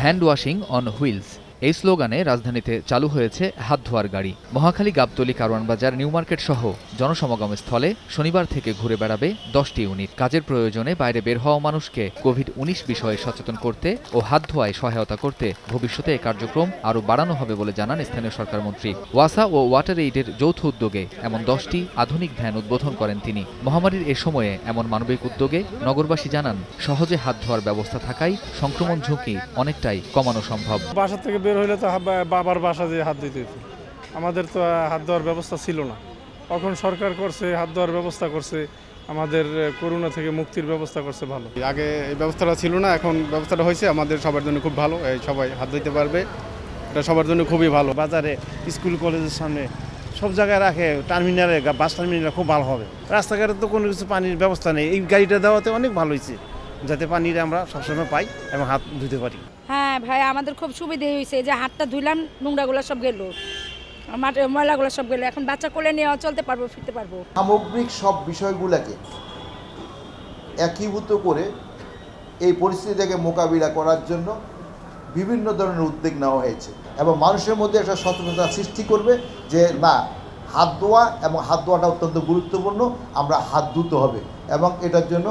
Hand washing on wheels. এই স্লোগানে রাজধানীতে চালু হয়েছে হাত ধোয়ার গাড়ি। মহাখালী, গাবতলী, কারওয়ানবাজার, নিউ মার্কেট সহ জনসমাগম স্থলে শনিবার থেকে ঘুরে বেড়াবে 10টি ইউনিট। কাজের প্রয়োজনে বাইরে বের হওয়া মানুষকে কোভিড-19 বিষয়ে সচেতন করতে ও হাত ধোয়ায় সহায়তা করতে ভবিষ্যতে এই কার্যক্রম আরও বাড়ানো হবে বলে জানান স্থানীয় সরকারমন্ত্রী। ওয়াসা ও ওয়াটার এইডের যৌথ উদ্যোগে এমন 10টি আধুনিক ভ্যান উদ্বোধন করেন তিনি। মহামারীর এ সময়ে এমন মানবিক উদ্যোগে নগরবাসী জানান, সহজে হাত ধোয়ার ব্যবস্থা থাকায় সংক্রমণ ঝুঁকি অনেকটাই কমানো সম্ভব। বাসা থেকে বের হইলে তো বাবার বাসা দিয়ে হাত দিতে হতো, আমাদের তো হাত ধোয়ার ব্যবস্থা ছিল না। এখন সরকার করছে, হাত ধোয়ার ব্যবস্থা করছে, আমাদের করোনা থেকে মুক্তির ব্যবস্থা করছে। ভালো, আগে এই ব্যবস্থাটা ছিল না, এখন ব্যবস্থাটা হয়েছে, আমাদের সবার জন্য খুব ভালো। সবাই হাত ধুতে পারবে, এটা সবার জন্য খুবই ভালো। বাজারে, স্কুল কলেজের সামনে সব জায়গায় রাখে, টার্মিনালে, বাস টার্মিনালে খুব ভালো হবে। রাস্তাঘাটে তো কোনো কিছু পানির ব্যবস্থা নেই, এই গাড়িটা দেওয়াতে অনেক ভালো হয়েছে, যাতে পানির আমরা সবসময় পাই এবং হাত ধুতে পারি। হ্যাঁ ভাই, আমাদের খুব সুবিধা হয়েছে যে হাতটা ধুইলাম, নোংরাগুলো সব গেল, মাটির ময়লাগুলো সব গেল। এখন বাচ্চা কোলে নিয়ে চলতে পারবো, ফিরতে পারবো। সামগ্রিক সব বিষয়গুলোকে একীভূত করে এই পরিস্থিতিটাকে মোকাবিলা করার জন্য বিভিন্ন ধরনের উদ্যোগ নেওয়া হয়েছে এবং মানুষের মধ্যে একটা সচেতনতা সৃষ্টি করবে যে না, হাত ধোয়া এবং হাত ধোয়াটা অত্যন্ত গুরুত্বপূর্ণ, আমরা হাত ধুতে হবে। এবং এটার জন্য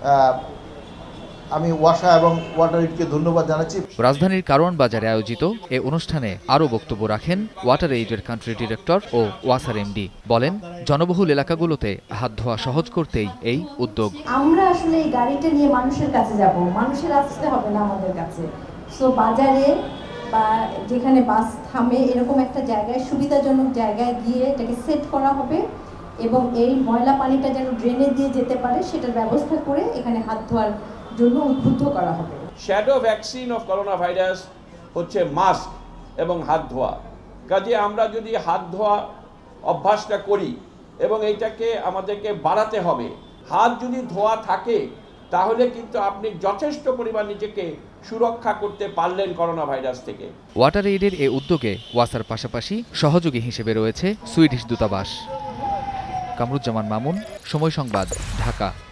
আমি ওয়াসা এবং ওয়াটার-এইডকে ধন্যবাদ জানাচ্ছি। রাজধানীর কারওয়ানবাজারে আয়োজিত এ অনুষ্ঠানে আরও বক্তব্য রাখেন ওয়াটার-এইডের কান্ট্রি ডিরেক্টর ও ওয়াসার এমডি। বলেন, জনবহুল এলাকাগুলোতে হাত ধোয়া সহজ করতেই এই উদ্যোগ। আমরা আসলে এই গাড়িটা নিয়ে মানুষের কাছে যাব, মানুষের আসতে হবে না আমাদের কাছে। সো বাজারে বা যেখানে বাস থামে এরকম একটা জায়গায়, সুবিধাজনক জায়গায় গিয়ে এটাকে সেট করা হবে এবং এই ময়লা পানিটা যেন ড্রেনে দিয়ে যেতে পারে সেটার ব্যবস্থা করে এখানে হাত ধোয়ার জন্য উদ্বুদ্ধ করা হবে। Shadow vaccine of corona virus হচ্ছে মাস্ক এবং হাত ধোয়া। কাজে আমরা যদি হাত ধোয়া অভ্যাসটা করি এবং এইটাকে আমাদেরকে বাড়াতে হবে। হাত যদি ধোয়া থাকে তাহলে কিন্তু আপনি যথেষ্ট পরিমাণ নিজেকে সুরক্ষা করতে পারলেন করোনা ভাইরাস থেকে। ওয়াটার-এইডের এ উদ্যোগে ওয়াসার পাশাপাশি সহযোগী হিসেবে রয়েছে সুইডিশ দূতাবাস। কামরুজ্জামান মামুন, সময় সংবাদ, ঢাকা।